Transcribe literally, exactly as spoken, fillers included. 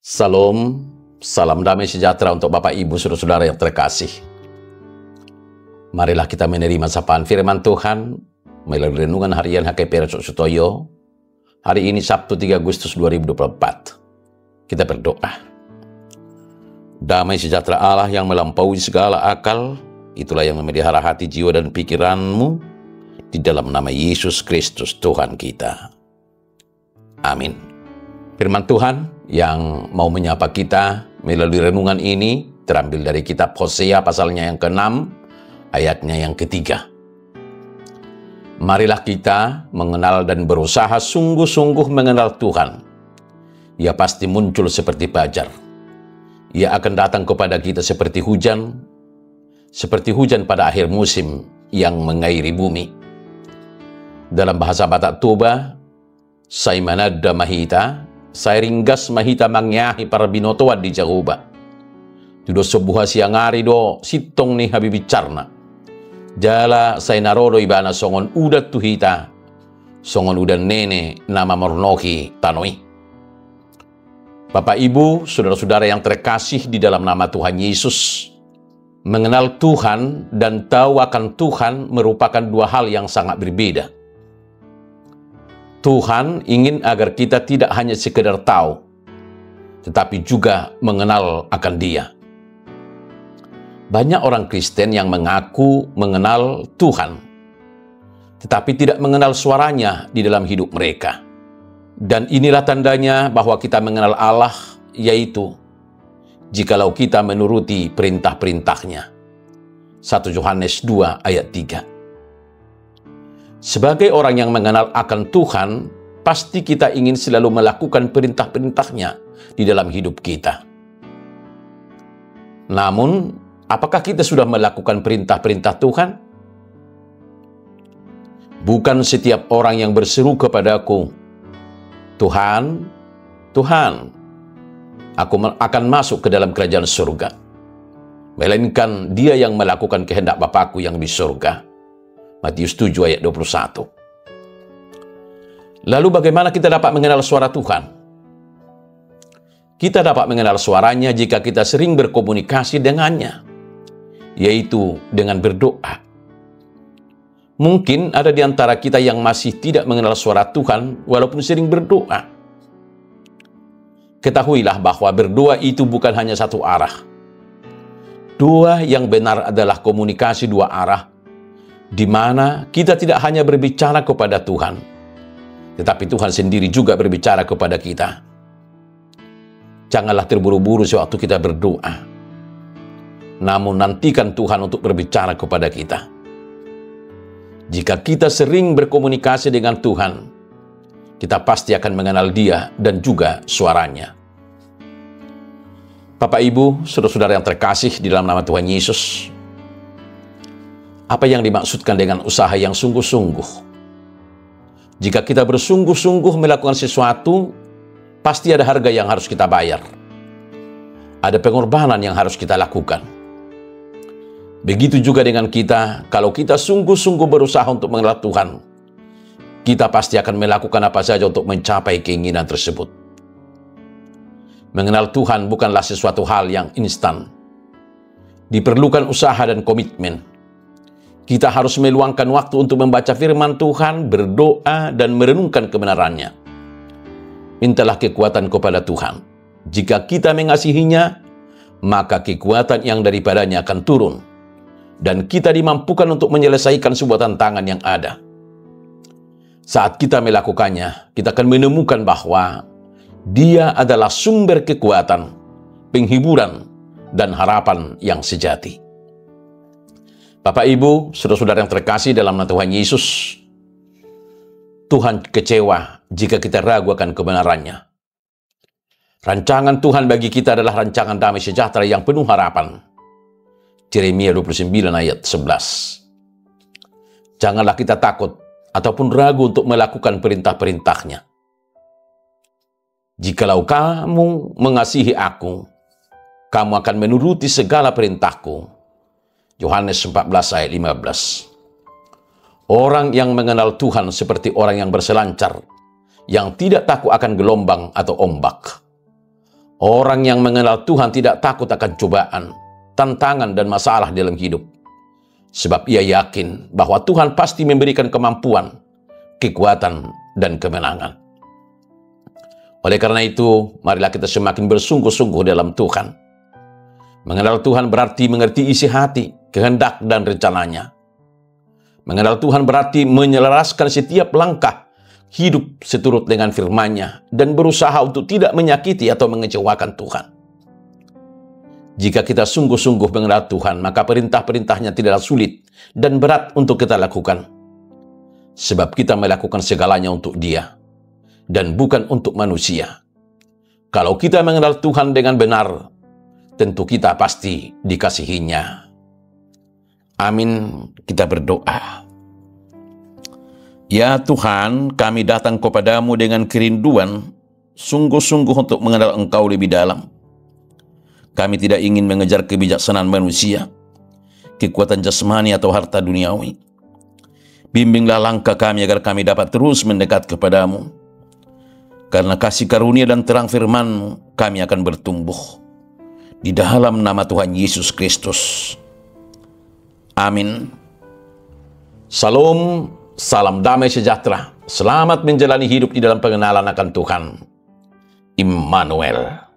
Salam, salam damai sejahtera untuk Bapak Ibu Saudara-saudara yang terkasih. Marilah kita menerima sapaan firman Tuhan melalui renungan harian H K P R Sutoyo hari ini Sabtu tiga Agustus dua ribu dua puluh empat. Kita berdoa. Damai sejahtera Allah yang melampaui segala akal, itulah yang memelihara hati, jiwa, dan pikiranmu di dalam nama Yesus Kristus Tuhan kita. Amin. Firman Tuhan yang mau menyapa kita melalui renungan ini terambil dari kitab Hosea pasalnya yang keenam, ayatnya yang ketiga. Marilah kita mengenal dan berusaha sungguh-sungguh mengenal Tuhan. Ia pasti muncul seperti fajar. Ia akan datang kepada kita seperti hujan, seperti hujan pada akhir musim yang mengairi bumi. Dalam bahasa Batak Toba, Sai manada mahita, saya ringgas mahita mangyahi para binotoa di Jahuba. Tudo sebuah siang hari do sitong ni habibicarna. Jala saya narodo ibana songon udat tuhita, songon udan nene nama mornohi tanoi. Bapak Ibu, saudara-saudara yang terkasih di dalam nama Tuhan Yesus, mengenal Tuhan dan tahu akan Tuhan merupakan dua hal yang sangat berbeda. Tuhan ingin agar kita tidak hanya sekedar tahu, tetapi juga mengenal akan Dia. Banyak orang Kristen yang mengaku mengenal Tuhan, tetapi tidak mengenal suaranya di dalam hidup mereka. Dan inilah tandanya bahwa kita mengenal Allah, yaitu jikalau kita menuruti perintah-perintahnya. satu Yohanes dua ayat tiga. Sebagai orang yang mengenal akan Tuhan, pasti kita ingin selalu melakukan perintah-perintahnya di dalam hidup kita. Namun, apakah kita sudah melakukan perintah-perintah Tuhan? Bukan setiap orang yang berseru kepadaku, Tuhan, Tuhan, aku akan masuk ke dalam kerajaan surga. Melainkan dia yang melakukan kehendak Bapakku yang di surga. Matius tujuh ayat dua puluh satu. Lalu bagaimana kita dapat mengenal suara Tuhan? Kita dapat mengenal suaranya jika kita sering berkomunikasi dengannya, yaitu dengan berdoa. Mungkin ada di antara kita yang masih tidak mengenal suara Tuhan walaupun sering berdoa. Ketahuilah bahwa berdoa itu bukan hanya satu arah. Doa yang benar adalah komunikasi dua arah, di mana kita tidak hanya berbicara kepada Tuhan, tetapi Tuhan sendiri juga berbicara kepada kita. Janganlah terburu-buru sewaktu kita berdoa, namun nantikan Tuhan untuk berbicara kepada kita. Jika kita sering berkomunikasi dengan Tuhan, kita pasti akan mengenal Dia dan juga suaranya. Bapak Ibu, saudara-saudara yang terkasih di dalam nama Tuhan Yesus, apa yang dimaksudkan dengan usaha yang sungguh-sungguh? Jika kita bersungguh-sungguh melakukan sesuatu, pasti ada harga yang harus kita bayar. Ada pengorbanan yang harus kita lakukan. Begitu juga dengan kita, kalau kita sungguh-sungguh berusaha untuk mengenal Tuhan, kita pasti akan melakukan apa saja untuk mencapai keinginan tersebut. Mengenal Tuhan bukanlah sesuatu hal yang instan. Diperlukan usaha dan komitmen. Kita harus meluangkan waktu untuk membaca firman Tuhan, berdoa, dan merenungkan kebenarannya. Mintalah kekuatan kepada Tuhan. Jika kita mengasihinya, maka kekuatan yang daripadanya akan turun. Dan kita dimampukan untuk menyelesaikan sebuah tantangan yang ada. Saat kita melakukannya, kita akan menemukan bahwa Dia adalah sumber kekuatan, penghiburan, dan harapan yang sejati. Bapak Ibu, saudara-saudara yang terkasih dalam nama Tuhan Yesus, Tuhan kecewa jika kita ragu akan kebenarannya. Rancangan Tuhan bagi kita adalah rancangan damai sejahtera yang penuh harapan. Yeremia dua puluh sembilan ayat sebelas. Janganlah kita takut ataupun ragu untuk melakukan perintah-perintahnya. Jikalau kamu mengasihi aku, kamu akan menuruti segala perintahku. Yohanes empat belas ayat lima belas. Orang yang mengenal Tuhan seperti orang yang berselancar, yang tidak takut akan gelombang atau ombak. Orang yang mengenal Tuhan tidak takut akan cobaan, tantangan, dan masalah dalam hidup. Sebab ia yakin bahwa Tuhan pasti memberikan kemampuan, kekuatan, dan kemenangan. Oleh karena itu, marilah kita semakin bersungguh-sungguh dalam Tuhan. Mengenal Tuhan berarti mengerti isi hati, kehendak, dan rencananya. Mengenal Tuhan berarti menyelaraskan setiap langkah hidup seturut dengan firman-Nya dan berusaha untuk tidak menyakiti atau mengecewakan Tuhan. Jika kita sungguh-sungguh mengenal Tuhan, maka perintah-perintahnya tidaklah sulit dan berat untuk kita lakukan. Sebab kita melakukan segalanya untuk Dia dan bukan untuk manusia. Kalau kita mengenal Tuhan dengan benar, tentu kita pasti dikasihinya. Amin. Kita berdoa. Ya Tuhan, kami datang kepadamu dengan kerinduan, sungguh-sungguh untuk mengenal Engkau lebih dalam. Kami tidak ingin mengejar kebijaksanaan manusia, kekuatan jasmani atau harta duniawi. Bimbinglah langkah kami agar kami dapat terus mendekat kepadamu. Karena kasih karunia dan terang firman-Mu, kami akan bertumbuh. Di dalam nama Tuhan Yesus Kristus. Amin. Salam, salam damai sejahtera. Selamat menjalani hidup di dalam pengenalan akan Tuhan. Immanuel.